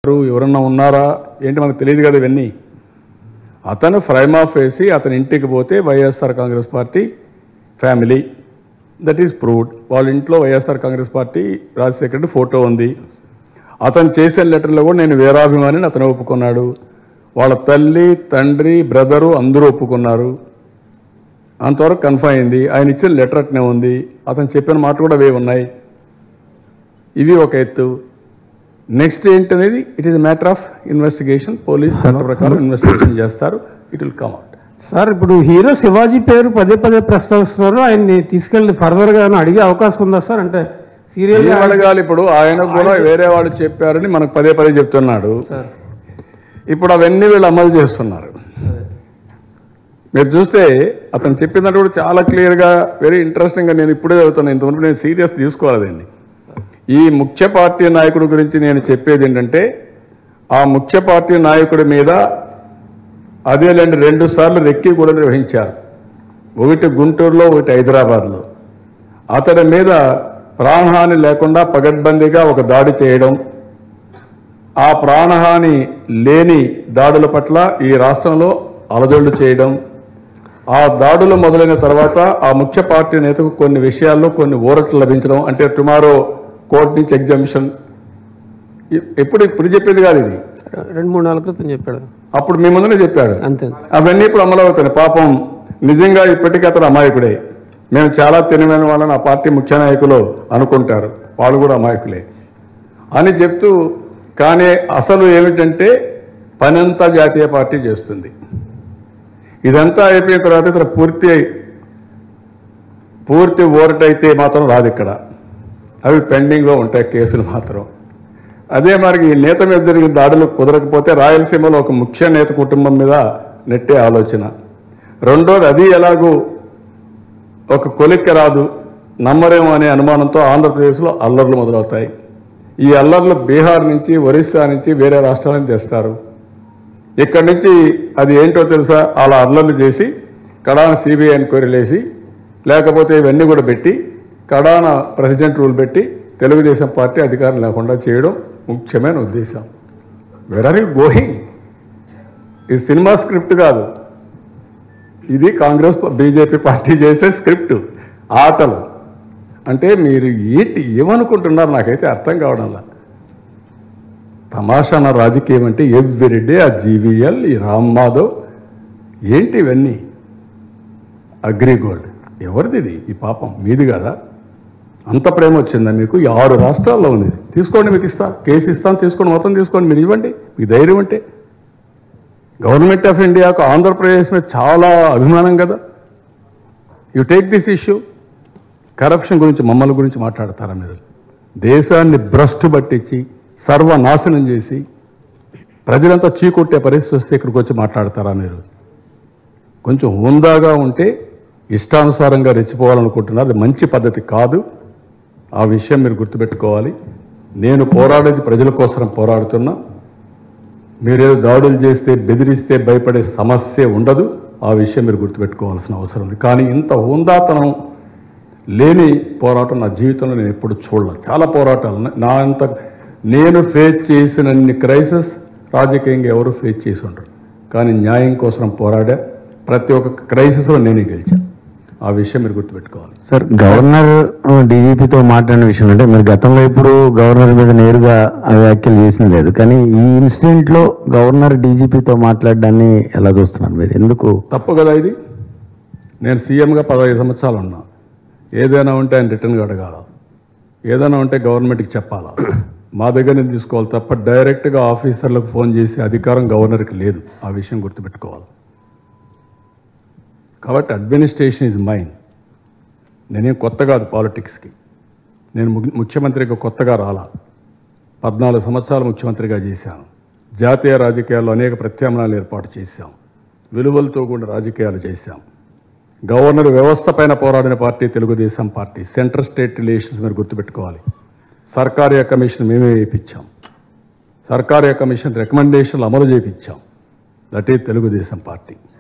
ఎవరన్నా ఉన్నారా ఏంటి మనకు తెలియదు కదా ఇవన్నీ. అతను ఫ్రైమ్ ఆఫ్ వేసి అతని ఇంటికి పోతే YSR Congress party family, that is proved. వాళ్ళ ఇంట్లో వైఎస్ఆర్ కాంగ్రెస్ పార్టీ రాజశేఖర రెడ్డి ఫోటో ఉంది. అతను చేసిన లెటర్లో కూడా నేను వీరాభిమానిని అతను ఒప్పుకున్నాడు. వాళ్ళ తల్లి, తండ్రి, బ్రదరు అందరూ ఒప్పుకున్నారు. అంతవరకు కన్ఫర్మ్ అయింది. ఆయన ఇచ్చిన లెటర్ అట్నే ఉంది. అతను చెప్పిన మాట కూడా అవే ఉన్నాయి. ఇవి ఒక ఎత్తు. నెక్స్ట్ ఏంటనేది it is matter of investigation. Police చట్ట ప్రకారం ఇన్వెస్టిగేషన్ చేస్తారు. It will come out. Sir, ఇప్పుడు హీరో శివాజీ పేరు పదే పదే ప్రస్తావిస్తున్నారు. ఆయన్ని తీసుకెళ్ళి ఫర్దర్గా అడిగే అవకాశం ఉందా సార్? అంటే సీరియల్ అడగాలి. ఇప్పుడు ఆయనకు కూడా వేరే వాళ్ళు చెప్పారని మనకు పదే పదే చెప్తున్నాడు. ఇప్పుడు అవన్నీ వీళ్ళు అమలు చేస్తున్నారు. మీరు చూస్తే అతను చెప్పినట్టు కూడా చాలా క్లియర్గా, వెరీ ఇంట్రెస్టింగ్గా నేను ఇప్పుడే చదువుతున్నాను. ఇంతవరకు నేను సీరియస్ తీసుకోవాలి దీన్ని. ఈ ముఖ్య పార్టీ నాయకుడి గురించి నేను చెప్పేది ఏంటంటే, ఆ ముఖ్య పార్టీ నాయకుడి మీద అదేలేండి 2 సార్లు రెక్కి కూడా నిర్వహించారు. ఒకటి గుంటూరులో, ఒకటి హైదరాబాద్లో. అతడి మీద ప్రాణహాని లేకుండా పగడ్బందీగా ఒక దాడి చేయడం, ఆ ప్రాణహాని లేని దాడుల పట్ల ఈ రాష్ట్రంలో అలజడులు చేయడం, ఆ దాడులు మొదలైన తర్వాత ఆ ముఖ్య పార్టీ నేతకు కొన్ని విషయాల్లో కొన్ని ఊరట్లు లభించడం. అంటే టుమారో కోర్టు నుంచి ఎగ్జామిషన్ ఇప్పుడు చెప్పేది కాదు, ఇది 2-3 నెలల క్రితం చెప్పాడు. అప్పుడు మీ ముందునే చెప్పాడు. అంతే. అవన్నీ ఇప్పుడు అమలు అవుతాయి. పాపం నిజంగా ఇప్పటికీ అతను అమాయకుడే. మేము చాలా తెలివైన వాళ్ళని ఆ పార్టీ ముఖ్య నాయకులు అనుకుంటారు, వాళ్ళు కూడా అమాయకులే అని చెప్తూ. కానీ అసలు ఏమిటంటే పనంతా జాతీయ పార్టీ చేస్తుంది. ఇదంతా అయిపోయిన తర్వాత ఇతర పూర్తి ఓరటైతే మాత్రం రాదు. ఇక్కడ అవి పెండింగ్లో ఉంటాయి కేసులు మాత్రం. అదే మరి ఈ నేత మీద జరిగిన దాడులు కుదరకపోతే రాయలసీమలో ఒక ముఖ్య నేత కుటుంబం మీద నెట్టే ఆలోచన. రెండోది, అది ఎలాగూ ఒక కొలిక్కి రాదు, నమ్మరేమో అనే అనుమానంతో ఆంధ్రప్రదేశ్లో అల్లర్లు మొదలవుతాయి. ఈ అల్లర్లు బీహార్ నుంచి, ఒరిస్సా నుంచి, వేరే రాష్ట్రాల నుంచి తెస్తారు. ఇక్కడి నుంచి అది ఏంటో తెలుసా, అలా అల్లర్లు చేసి కడాన సిబిఐ ఎంక్వైరీలు వేసి, లేకపోతే ఇవన్నీ కూడా పెట్టి కడాన ప్రెసిడెంట్ రూల్ పెట్టి తెలుగుదేశం పార్టీ అధికారం లేకుండా చేయడం ముఖ్యమైన ఉద్దేశం. Where are you going? ఇది సినిమా స్క్రిప్ట్ కాదు, ఇది కాంగ్రెస్ బీజేపీ పార్టీ చేసే స్క్రిప్ట్, ఆటలు. అంటే మీరు ఏమనుకుంటున్నారు నాకైతే అర్థం కావడంలా. తమాషాన రాజకీయం అంటే ఎవ్రీడే ఆ జీవీఎల్, ఈ రామ్ మాధవ్ ఏంటి ఇవన్నీ? అగ్రిగోల్డ్ ఎవరిది ఇది? ఈ పాపం మీది కదా. అంత ప్రేమ వచ్చిందా మీకు? 6 రాష్ట్రాల్లో ఉంది. తీసుకోండి, మీకు ఇస్తా, కేసు ఇస్తాను, తీసుకోండి, మొత్తం తీసుకోండి, మీరు ఇవ్వండి, మీకు ధైర్యం అంటే. గవర్నమెంట్ ఆఫ్ ఇండియాకు ఆంధ్రప్రదేశ్ మీద చాలా అభిమానం కదా. You take this issue. Corruption గురించి, మమ్మల్ని గురించి మాట్లాడతారా మీరు? దేశాన్ని భ్రష్టు పట్టించి సర్వనాశనం చేసి ప్రజలంతా చీకొట్టే పరిస్థితి వస్తే ఇక్కడికి వచ్చి మాట్లాడతారా మీరు? కొంచెం హుందాగా ఉంటే ఇష్టానుసారంగా రెచ్చిపోవాలనుకుంటున్నారు. అది మంచి పద్ధతి కాదు. ఆ విషయం మీరు గుర్తుపెట్టుకోవాలి. నేను పోరాడేది ప్రజల కోసం పోరాడుతున్నా. మీరేదో దాడులు చేస్తే, బెదిరిస్తే భయపడే సమస్య ఉండదు. ఆ విషయం మీరు గుర్తుపెట్టుకోవాల్సిన అవసరం ఉంది. కానీ ఇంత హుందాతనం లేని పోరాటం నా జీవితంలో నేను ఎప్పుడు చూడలేదు. చాలా పోరాటాలు నేను ఫేస్ చేసినన్ని క్రైసిస్ రాజకీయంగా ఎవరు ఫేస్ చేసి ఉండరు. కానీ న్యాయం కోసం పోరాడా. ప్రతి ఒక్క క్రైసిస్లో నేనే గెలిచాను. ఆ విషయం మీరు గుర్తుపెట్టుకోవాలి. సార్, గవర్నర్ డీజీపీతో మాట్లాడిన విషయం అంటే మీరు గతంలో ఇప్పుడు గవర్నర్ మీద నేరుగా వ్యాఖ్యలు చేసిన లేదు, కానీ ఈ ఇన్సిడెంట్లో గవర్నర్ డీజీపీతో మాట్లాడడాన్ని ఎలా చూస్తున్నారు మీరు? ఎందుకు తప్పు కదా ఇది? నేను సీఎంగా 15 సంవత్సరాలు ఉన్నా. ఏదైనా ఉంటే ఆయన రిటర్న్గా అడగాల, ఏదైనా ఉంటే గవర్నమెంట్కి చెప్పాలా, మా దగ్గర నుంచి తీసుకోవాలి తప్ప డైరెక్ట్గా ఆఫీసర్లకు ఫోన్ చేసే అధికారం గవర్నర్కి లేదు. ఆ విషయం గుర్తుపెట్టుకోవాలి. కాబట్టి అడ్మినిస్ట్రేషన్ ఈజ్ మైన్. నేనేం కొత్త కాదు పాలిటిక్స్కి. నేను ముఖ్యమంత్రిగా కొత్తగా రాలా. 14 సంవత్సరాలు ముఖ్యమంత్రిగా చేశాను. జాతీయ రాజకీయాల్లో అనేక ప్రత్యామ్నాయాలు ఏర్పాటు చేశాం. విలువలతో కూడిన రాజకీయాలు చేశాం. గవర్నర్ వ్యవస్థ పైన పోరాడిన party Telugu Desam party. Central state relations మీరు గుర్తుపెట్టుకోవాలి. సర్కారీ కమిషన్ మేమే వేయించాం. సర్కారీ కమిషన్ రికమెండేషన్లు అమలు చేయించాం. That is Telugu Desam party.